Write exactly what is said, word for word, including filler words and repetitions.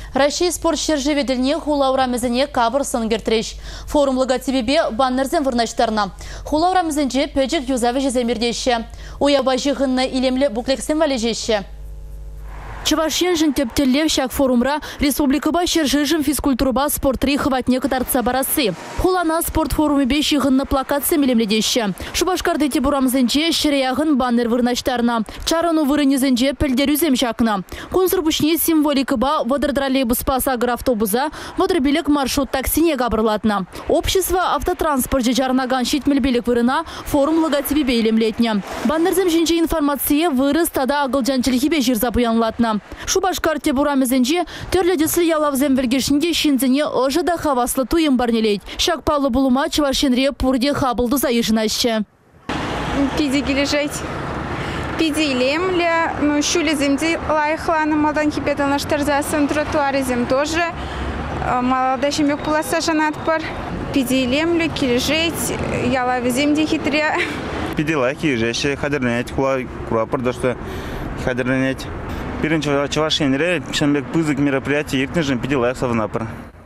Россия спорт шержеведіліне хулаурамызыне кабыр сынгертреш. Форум логотипебе баннерзен вырнаштарна. Хулаурамызынже пөджік юзавы жеземердеші. Уяба жығынны илемлі буклексен валежеші. Чавашен жын тептеллев шак форумра республикаба шержижым физкультураба спортри хватне катарца барасы. Хулана спорт форуме беш жығынны плакатсы мелемледеші. Шубашкарды тебурамзынже шыреяғын баннер вырнаштарна. Чарану вырынезынже пілдерюзем шакна. Консурбушне символикаба водыр троллейбус-пас агроавтобуза водыр билік маршрут таксине габырлатна. Общество автотранспорт жарнаган шитмелбелік вырына форум логотипе бейлемлетне. Баннерзем жинже информация вырыс тада агылжанчылхибе жирза буянлатна. Шубашкар тебурамызынже төрлі деслі ялавзем вергешінде шинзіне ожыда хаваслы туйым барнелейд. Шакпалы булума чывашенре пурде хабылды заешынашы. Пиди кележет. Пиди илемле, ну шуле земде лайхланы малдан кипетална штарзасын тротуары зем тоже. Малада шемек пуласа жанат пар. Пиди илемле кележет, ялавы земде хитре. Пиди лайки жеше хадернет, кула курапыр дошты хадернет. Первенчо Чавашенре, шамбек пызык мероприятий, иркнежем пиди лайк савнапыр.